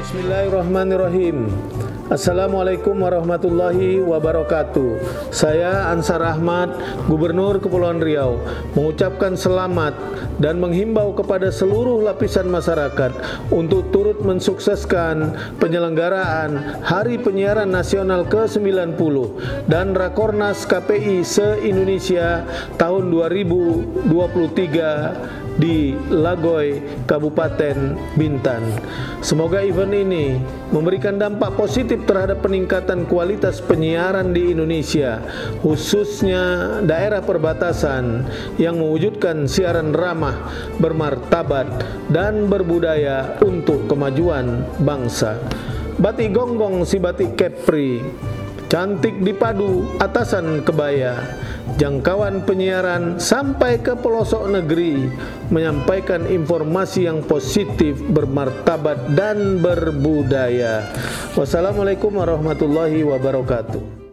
Bismillahirrahmanirrahim. Assalamualaikum warahmatullahi wabarakatuh. Saya Ansar Ahmad, Gubernur Kepulauan Riau, mengucapkan selamat dan menghimbau kepada seluruh lapisan masyarakat untuk turut mensukseskan penyelenggaraan Hari Penyiaran Nasional ke-90 dan Rakornas KPI se-Indonesia tahun 2023 di Lagoy, Kabupaten Bintan. Semoga event ini memberikan dampak positif terhadap peningkatan kualitas penyiaran di Indonesia, khususnya daerah perbatasan yang mewujudkan siaran ramah, bermartabat, dan berbudaya untuk kemajuan bangsa. Batik gonggong si batik kepri, cantik dipadu atasan kebaya, jangkauan penyiaran sampai ke pelosok negeri, menyampaikan informasi yang positif, bermartabat dan berbudaya. Wassalamualaikum warahmatullahi wabarakatuh.